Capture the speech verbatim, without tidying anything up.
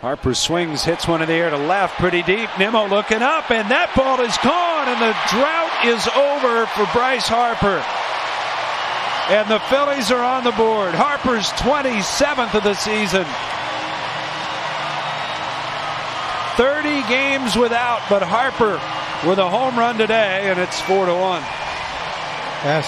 Harper swings, hits one in the air to left, pretty deep. Nimmo looking up, and that ball is gone, and the drought is over for Bryce Harper. And the Phillies are on the board. Harper's twenty-seventh of the season. thirty games without, but Harper with a home run today, and it's four to one.